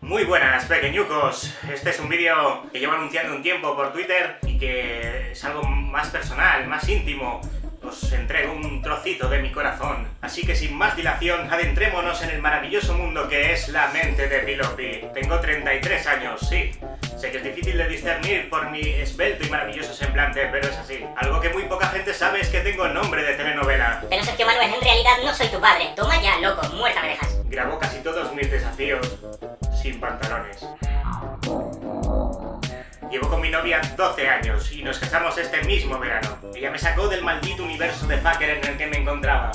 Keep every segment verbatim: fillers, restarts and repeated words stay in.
Muy buenas, pequeñucos. Este es un vídeo que llevo anunciando un tiempo por Twitter y que es algo más personal, más íntimo. Os entrego un trocito de mi corazón. Así que sin más dilación, adentrémonos en el maravilloso mundo que es la mente de Pilopi. Tengo treinta y tres años, sí. Sé que es difícil de discernir por mi esbelto y maravilloso semblante, pero es así. Algo que muy poca gente sabe es que tengo nombre de telenovela. Pero Sergio Manuel, en realidad no soy tu padre. Toma ya, loco, muerta me dejas. Grabo casi todos mis desafíos sin pantalones. Llevo con mi novia doce años y nos casamos este mismo verano. Ella me sacó del maldito universo de fucker en el que me encontraba.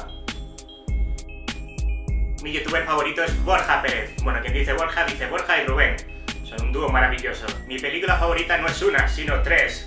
Mi youtuber favorito es Borja Pérez. Bueno, quien dice Borja, dice Borja y Rubén. Son un dúo maravilloso. Mi película favorita no es una, sino tres.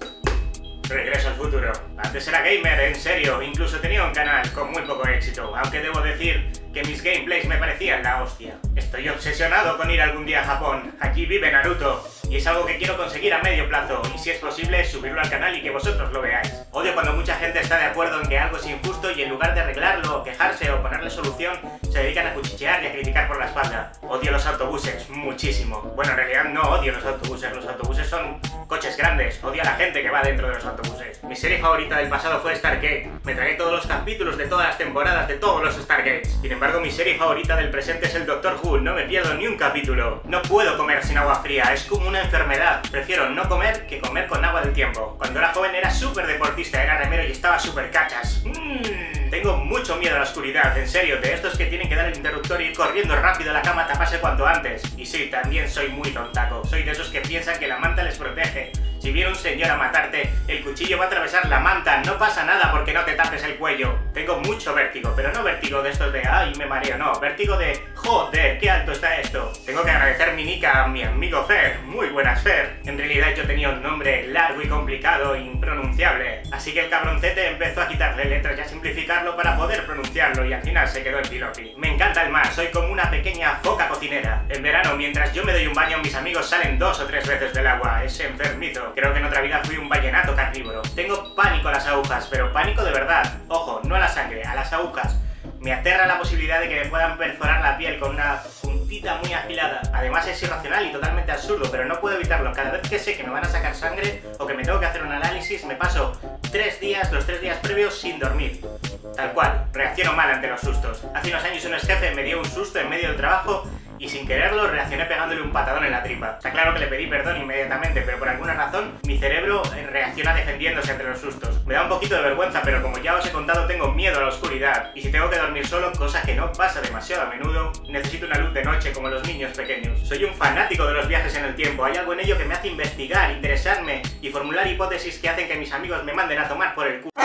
Regreso al futuro. Antes era gamer, en serio. Incluso tenía un canal con muy poco éxito. Aunque debo decir que mis gameplays me parecían la hostia. Estoy obsesionado con ir algún día a Japón. Allí vive Naruto. Y es algo que quiero conseguir a medio plazo, y si es posible, subirlo al canal y que vosotros lo veáis. Odio cuando mucha gente está de acuerdo en que algo es injusto y en lugar de arreglarlo, quejarse o ponerle solución, se dedican a cuchichear y a criticar por la espalda. Odio los autobuses, muchísimo. Bueno, en realidad no odio los autobuses, los autobuses son coches grandes. Odio a la gente que va dentro de los autobuses. Mi serie favorita del pasado fue Stargate. Me tragué todos los capítulos de todas las temporadas de todos los Stargates. Sin embargo, mi serie favorita del presente es el Doctor Who. No me pierdo ni un capítulo. No puedo comer sin agua fría, es como una enfermedad. Prefiero no comer que comer con agua del tiempo. Cuando era joven era súper deportista, era remero y estaba súper cachas. Mm, tengo mucho miedo a la oscuridad, en serio, de estos que tienen que dar el interruptor e ir corriendo rápido a la cama a taparse cuanto antes. Y sí, también soy muy tontaco. Soy de esos que piensan que la manta les protege. Si viene un señor a matarte, el cuchillo va a atravesar la manta, no pasa nada porque no te tapes el cuello. Tengo mucho vértigo, pero no vértigo de estos de ay, me mareo, no, vértigo de joder, qué alto está esto. Tengo que agradecer mi nica a mi amigo Fer, muy buenas Fer. En realidad yo tenía un nombre largo y complicado, impronunciable, así que el cabroncete empezó a quitarle letras y a simplificarlo para poder pronunciarlo y al final se quedó en Pilopi. Me encanta el mar, soy como una pequeña foca cocinera. En verano, mientras yo me doy un baño, mis amigos salen dos o tres veces del agua, es enfermizo. Creo que en otra vida fui un vallenato carnívoro. Tengo pánico a las agujas, pero pánico de verdad. Ojo, no a la sangre, a las agujas. Me aterra la posibilidad de que me puedan perforar la piel con una puntita muy afilada. Además es irracional y totalmente absurdo, pero no puedo evitarlo. Cada vez que sé que me van a sacar sangre o que me tengo que hacer un análisis, me paso tres días, los tres días previos sin dormir. Tal cual, reacciono mal ante los sustos. Hace unos años un ex jefe me dio un susto en medio del trabajo y sin quererlo reaccioné pegándole un patadón en la tripa. Está claro que le pedí perdón inmediatamente, pero por alguna razón mi cerebro reacciona defendiéndose ante los sustos. Me da un poquito de vergüenza, pero como ya os he contado, tengo miedo a la oscuridad. Y si tengo que dormir solo, cosa que no pasa demasiado a menudo, necesito una luz de noche como los niños pequeños. Soy un fanático de los viajes en el tiempo. Hay algo en ello que me hace investigar, interesarme y formular hipótesis que hacen que mis amigos me manden a tomar por el culo.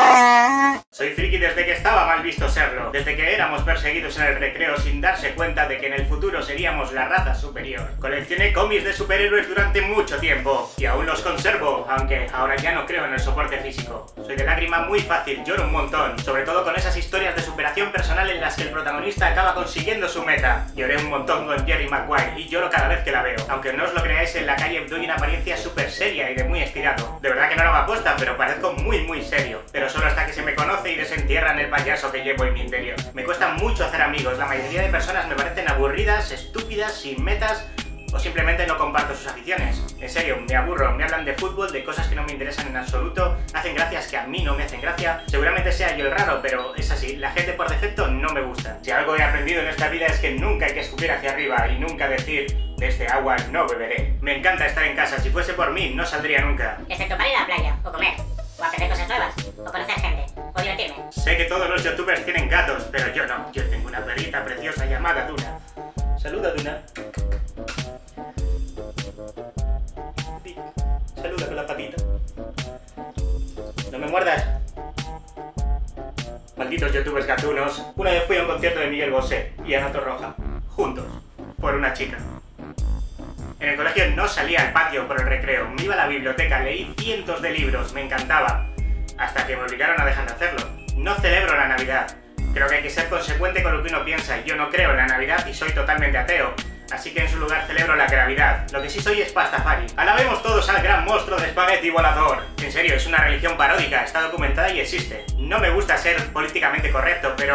Soy friki desde que estaba mal visto serlo, desde que éramos perseguidos en el recreo sin darse cuenta de que en el futuro seríamos la raza superior. Coleccioné cómics de superhéroes durante mucho tiempo y aún los conservo, aunque ahora ya no creo en el soporte físico. Soy de lágrima muy fácil, lloro un montón, sobre todo con esas historias de superación personal en las que el protagonista acaba consiguiendo su meta. Lloré un montón con Jerry Maguire y lloro cada vez que la veo. Aunque no os lo creáis, en la calle doy una apariencia súper seria y de muy estirado. De verdad que no lo hago aposta, pero parezco muy muy serio. Pero solo hasta que se me conoce y desentierran el payaso que llevo en mi interior. Me cuesta mucho hacer amigos, la mayoría de personas me parecen aburridas, estúpidas, sin metas o simplemente no comparto sus aficiones. En serio, me aburro, me hablan de fútbol, de cosas que no me interesan en absoluto, hacen gracias que a mí no me hacen gracia. Seguramente sea yo el raro, pero es así, la gente por defecto no me gusta. Si algo he aprendido en esta vida es que nunca hay que escupir hacia arriba y nunca decir de este agua no beberé. Me encanta estar en casa, si fuese por mí no saldría nunca. Excepto para ir a la playa, o comer, o aprender cosas nuevas, o conocer gente, o divertirme. Sé que todos los youtubers tienen gatos, pero yo no. Yo tengo una perrita preciosa llamada Duna. Saluda, Duna. Sí. Saluda con la patita. No me muerdas. Malditos youtubers gatunos. Una vez fui a un concierto de Miguel Bosé y Ana Torroja. Juntos. Por una chica. En el colegio no salía al patio por el recreo. Me iba a la biblioteca, leí cientos de libros. Me encantaba. Hasta que me obligaron a dejar de hacerlo. No celebro la Navidad. Creo que hay que ser consecuente con lo que uno piensa. Yo no creo en la Navidad y soy totalmente ateo. Así que en su lugar celebro la gravidad. Lo que sí soy es pastafari. Alabemos todos al gran monstruo de espagueti volador. En serio, es una religión paródica, está documentada y existe. No me gusta ser políticamente correcto, pero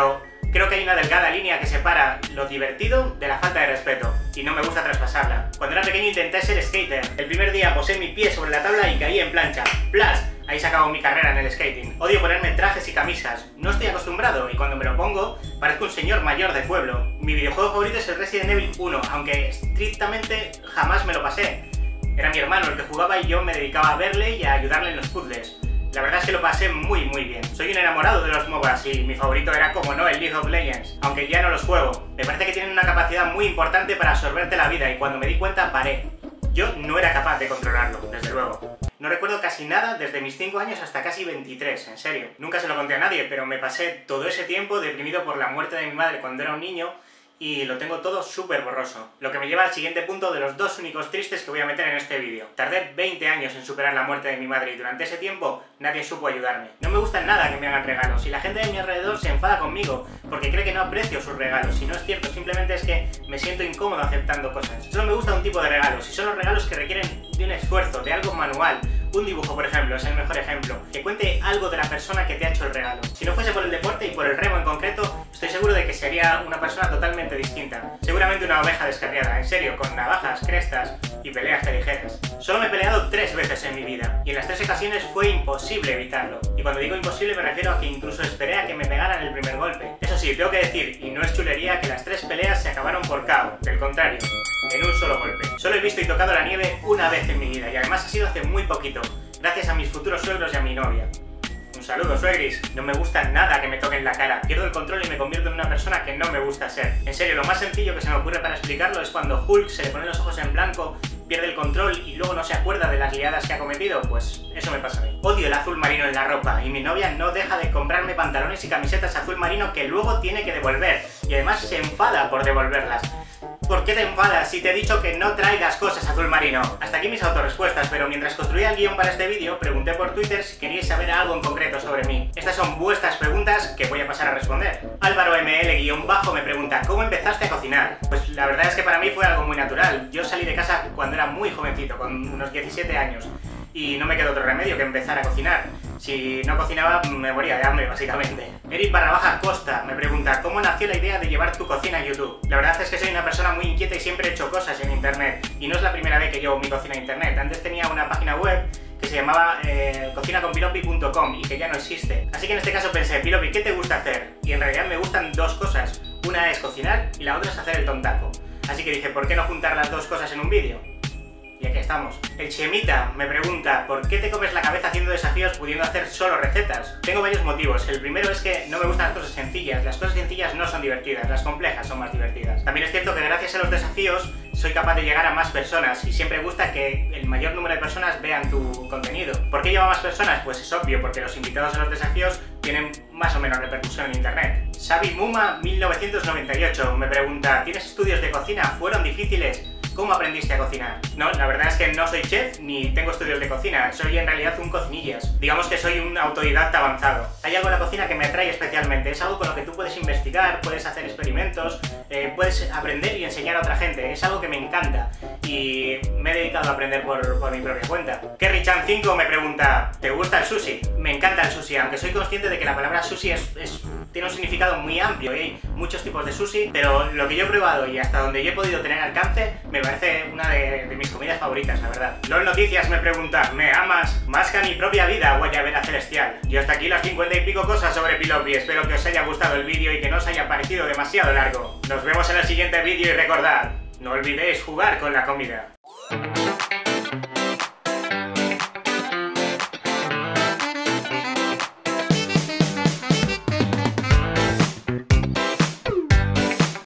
Creo que hay una delgada línea que separa lo divertido de la falta de respeto, y no me gusta traspasarla. Cuando era pequeño intenté ser skater. El primer día posé mi pie sobre la tabla y caí en plancha. ¡Plas! Ahí se acabó mi carrera en el skating. Odio ponerme trajes y camisas. No estoy acostumbrado y cuando me lo pongo parezco un señor mayor de pueblo. Mi videojuego favorito es el Resident Evil uno, aunque estrictamente jamás me lo pasé. Era mi hermano el que jugaba y yo me dedicaba a verle y a ayudarle en los puzzles. La verdad es que lo pasé muy muy bien. Soy un enamorado de los MOBAs y mi favorito era, como no, el League of Legends, aunque ya no los juego. Me parece que tienen una capacidad muy importante para absorberte la vida y cuando me di cuenta paré. Yo no era capaz de controlarlo, desde luego. No recuerdo casi nada desde mis cinco años hasta casi veintitrés, en serio. Nunca se lo conté a nadie, pero me pasé todo ese tiempo deprimido por la muerte de mi madre cuando era un niño y lo tengo todo súper borroso. Lo que me lleva al siguiente punto de los dos únicos tristes que voy a meter en este vídeo. Tardé veinte años en superar la muerte de mi madre y durante ese tiempo nadie supo ayudarme. No me gusta nada que me hagan regalos y la gente de mi alrededor se enfada conmigo porque cree que no aprecio sus regalos y no es cierto, simplemente es que me siento incómodo aceptando cosas. Solo me gusta un tipo de regalos y son los regalos que requieren de un esfuerzo, de algo manual. Un dibujo, por ejemplo, es el mejor ejemplo. Que cuente algo de la persona que te ha hecho el regalo. Si no fuese por el deporte y por el remo en concreto, estoy seguro de que sería una persona totalmente distinta. Seguramente una oveja descarriada, en serio, con navajas, crestas y peleas callejeras. Solo me he peleado tres veces en mi vida, y en las tres ocasiones fue imposible evitarlo. Y cuando digo imposible me refiero a que incluso esperé a que me pegaran el primer golpe. Eso sí, tengo que decir, y no es chulería, que las tres peleas se acabaron por K O, del contrario, en un solo golpe. Solo he visto y tocado la nieve una vez en mi vida, y además ha sido hace muy poquito, gracias a mis futuros suegros y a mi novia. Un saludo, suegris. No me gusta nada que me toquen la cara. Pierdo el control y me convierto en una persona que no me gusta ser. En serio, lo más sencillo que se me ocurre para explicarlo es cuando Hulk se le ponen los ojos en blanco, pierde el control y luego no se acuerda de las liadas que ha cometido. Pues eso me pasa a mí. Odio el azul marino en la ropa y mi novia no deja de comprarme pantalones y camisetas azul marino que luego tiene que devolver. Y además se enfada por devolverlas. ¿Por qué te enfadas si te he dicho que no traigas cosas azul marino? Hasta aquí mis autorrespuestas, pero mientras construía el guión para este vídeo, pregunté por Twitter si queríais saber algo en concreto sobre mí. Estas son vuestras preguntas que voy a pasar a responder. Álvaro M L-bajo me pregunta, ¿cómo empezaste a cocinar? Pues la verdad es que para mí fue algo muy natural. Yo salí de casa cuando era muy jovencito, con unos diecisiete años, y no me quedó otro remedio que empezar a cocinar. Si no cocinaba, me moría de hambre, básicamente. Eric barra baja Costa me pregunta, ¿cómo nació la idea de llevar tu cocina a YouTube? La verdad es que soy una persona muy inquieta y siempre he hecho cosas en internet. Y no es la primera vez que llevo mi cocina a internet. Antes tenía una página web que se llamaba eh, cocina con pilopi punto com y que ya no existe. Así que en este caso pensé, Pilopi, ¿qué te gusta hacer? Y en realidad me gustan dos cosas. Una es cocinar y la otra es hacer el tontaco. Así que dije, ¿por qué no juntar las dos cosas en un vídeo? Y aquí estamos. El Chemita me pregunta, ¿por qué te comes la cabeza haciendo desafíos pudiendo hacer solo recetas? Tengo varios motivos. El primero es que no me gustan las cosas sencillas. Las cosas sencillas no son divertidas, las complejas son más divertidas. También es cierto que gracias a los desafíos soy capaz de llegar a más personas y siempre gusta que el mayor número de personas vean tu contenido. ¿Por qué lleva a más personas? Pues es obvio, porque los invitados a los desafíos tienen más o menos repercusión en internet. Xavi Muma mil novecientos noventa y ocho me pregunta, ¿tienes estudios de cocina? ¿Fueron difíciles? ¿Cómo aprendiste a cocinar? No, la verdad es que no soy chef ni tengo estudios de cocina, soy en realidad un cocinillas. Digamos que soy un autodidacta avanzado. Hay algo en la cocina que me atrae especialmente, es algo con lo que tú puedes investigar, puedes hacer experimentos, eh, puedes aprender y enseñar a otra gente, es algo que me encanta y me he dedicado a aprender por, por mi propia cuenta. Kerry-chan cinco me pregunta, ¿te gusta el sushi? Me encanta el sushi, aunque soy consciente de que la palabra sushi es, es, tiene un significado muy amplio y hay muchos tipos de sushi, pero lo que yo he probado y hasta donde yo he podido tener alcance me parece una de, de mis comidas favoritas, la verdad. LOL Noticias me pregunta, ¿me amas? Más que a mi propia vida, guayabera celestial. Y hasta aquí las cincuenta y pico cosas sobre Pilopi. Espero que os haya gustado el vídeo y que no os haya parecido demasiado largo. Nos vemos en el siguiente vídeo y recordad, no olvidéis jugar con la comida.